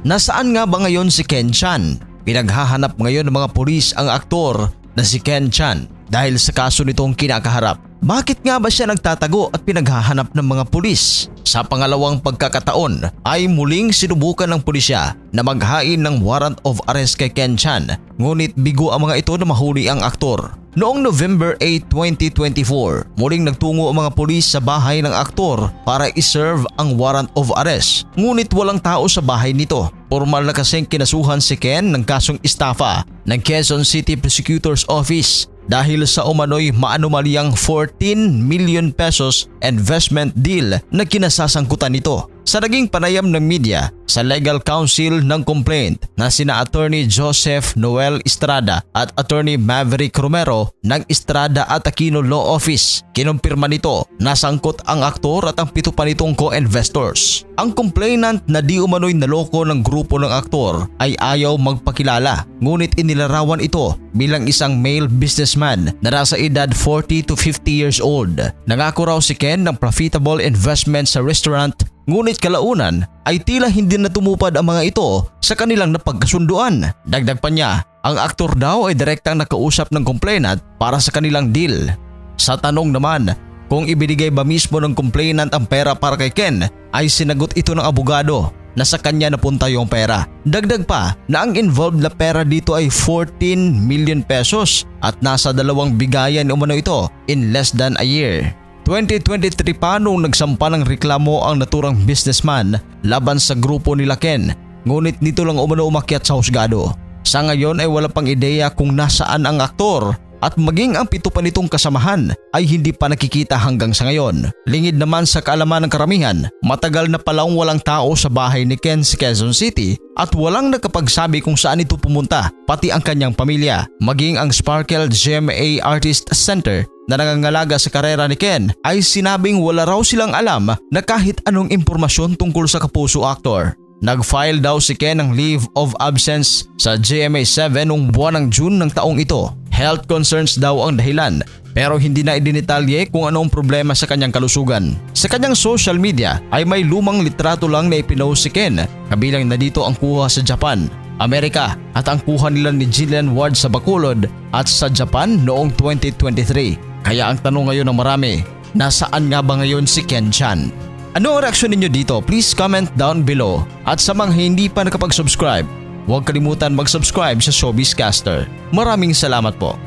Nasaan nga ba ngayon si Ken Chan? Pinaghahanap ngayon ng mga pulis ang aktor na si Ken Chan dahil sa kaso nitong kinakaharap. Bakit nga ba siya nagtatago at pinaghahanap ng mga pulis? Sa pangalawang pagkakataon ay muling sinubukan ng pulisya na maghain ng warrant of arrest kay Ken Chan, ngunit bigo ang mga ito na mahuli ang aktor. Noong November 8, 2024, muling nagtungo ang mga pulis sa bahay ng aktor para iserve ang warrant of arrest. Ngunit walang tao sa bahay nito. Formal na kasing kinasuhan si Ken ng kasong estafa ng Quezon City Prosecutor's Office dahil sa umano'y maanumalyang 14 million pesos investment deal na kinasasangkutan nito. Sa naging panayam ng media sa legal counsel ng complaint na sina Attorney Joseph Noel Estrada at Attorney Maverick Romero ng Estrada at Aquino Law Office, kinumpirma nito na sangkot ang aktor at ang 7 pa nitong co-investors. Ang complainant na di umano'y naloko ng grupo ng aktor ay ayaw magpakilala, ngunit inilarawan ito bilang isang male businessman na nasa edad 40 to 50 years old. Nangako raw si Ken ng profitable investment sa restaurant, ngunit kalaunan ay tila hindi na tumupad ang mga ito sa kanilang napagkasunduan. Dagdag pa niya, ang aktor daw ay direktang nakausap ng complainant para sa kanilang deal. Sa tanong naman kung ibinigay ba mismo ng complainant ang pera para kay Ken, ay sinagot ito ng abogado na sa kanya napunta yung pera. Dagdag pa na ang involved na pera dito ay 14 million pesos at nasa 2 bigayan umano ito in less than a year. 2023 pa nung nagsampa ng reklamo ang naturang businessman laban sa grupo nila Ken, ngunit nito lang umano umakyat sa husgado. Sa ngayon ay wala pang ideya kung nasaan ang aktor at maging ang 7 pa nitong kasamahan ay hindi pa nakikita hanggang sa ngayon. Lingid naman sa kaalaman ng karamihan, matagal na palang walang tao sa bahay ni Ken sa Quezon City at walang nakapagsabi kung saan ito pumunta, pati ang kanyang pamilya. Maging ang Sparkle GMA Artist Center na nangangalaga sa karera ni Ken ay sinabing wala raw silang alam na kahit anong impormasyon tungkol sa kapuso aktor. Nag-file daw si Ken ng leave of absence sa GMA 7 noong buwan ng June ng taong ito. Health concerns daw ang dahilan, pero hindi na idinitalye kung anong problema sa kanyang kalusugan. Sa kanyang social media ay may lumang litrato lang na ipinost si Ken, kabilang na dito ang kuha sa Japan, Amerika at ang kuha nila ni Jillian Ward sa Bacolod at sa Japan noong 2023. Kaya ang tanong ngayon ng marami, nasaan nga ba ngayon si Ken Chan? Ano ang reaksyon ninyo dito? Please comment down below. At sa mga hindi pa nakapag-subscribe, huwag kalimutan mag-subscribe sa Showbiz Caster. Maraming salamat po.